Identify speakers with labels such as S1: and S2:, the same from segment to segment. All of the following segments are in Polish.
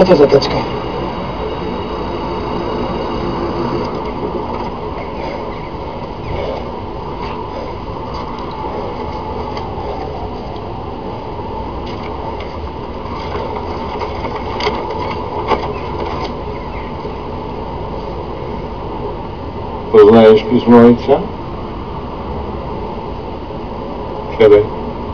S1: Co to za teczka?
S2: Poznajesz pismo ojca? Siadaj.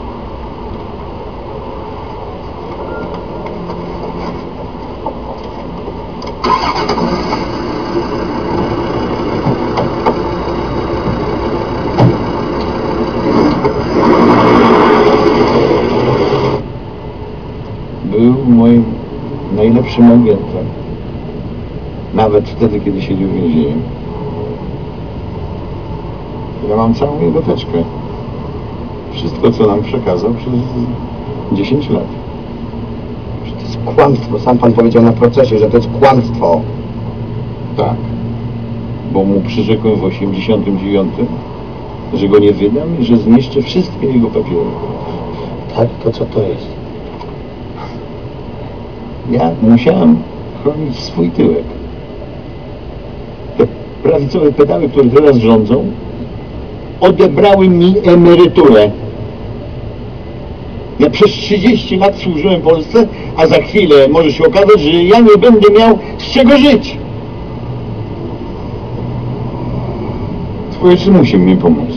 S2: Był moim najlepszym agentem. Nawet wtedy, kiedy siedział w więzieniu. Ja mam całą jego teczkę. Wszystko, co nam przekazał przez 10 lat.
S1: Że to jest kłamstwo. Sam pan powiedział na procesie, że to jest kłamstwo.
S2: Tak. Bo mu przyrzekłem w 89, że go nie wydam i że zniszczę wszystkie jego papiery.
S1: Tak? To co to jest?
S2: Ja musiałem chronić swój tyłek. Te prawicowe pedały, które teraz rządzą, odebrały mi emeryturę. Ja przez 30 lat służyłem Polsce, a za chwilę może się okazać, że ja nie będę miał z czego żyć. Twój ojciec musi mi pomóc.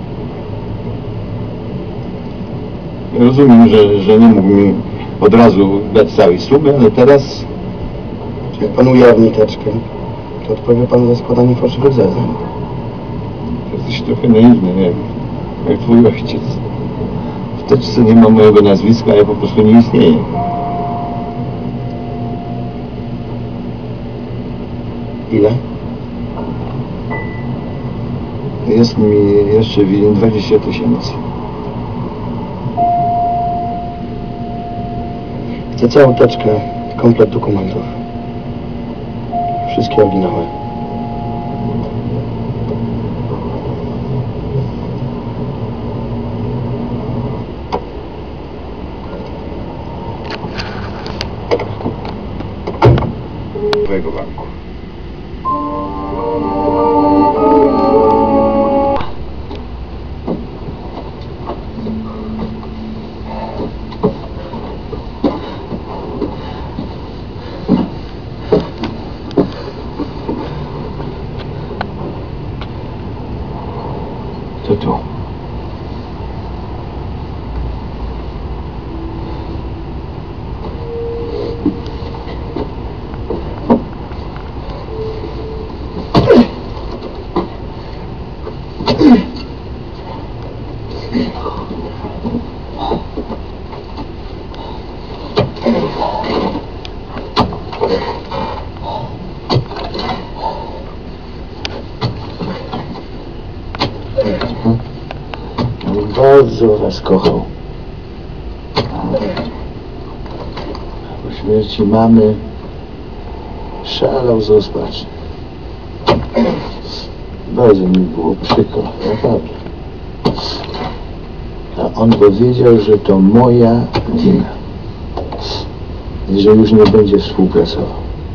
S2: Ja rozumiem, że nie mógł mi od razu dać całej sumy, ale teraz...
S1: Jak pan ujawni teczkę, to odpowie pan za składanie fałszywych zeznań.
S2: Jesteś trochę naiwny, jak twój ojciec. W teczce nie ma mojego nazwiska, ja po prostu nie istnieję.
S1: Ile?
S2: Jest mi jeszcze winien 20 000.
S1: Chcę całą teczkę, komplet dokumentów. Wszystkie oryginały.
S2: Twojego banku. To tu. Bardzo was kochał. Po śmierci mamy szalał z rozpaczy. Bardzo mi było przykro, naprawdę. A on powiedział, że to moja wina i że już nie będzie współpracował.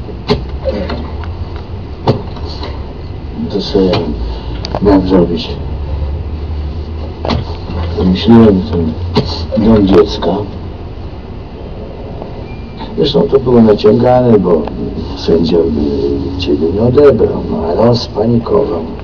S2: To co ja miałem zrobić? Myślałem ten dom dziecka. Zresztą to było naciągane, bo sędzia by ciebie nie odebrał, no ale on spanikował.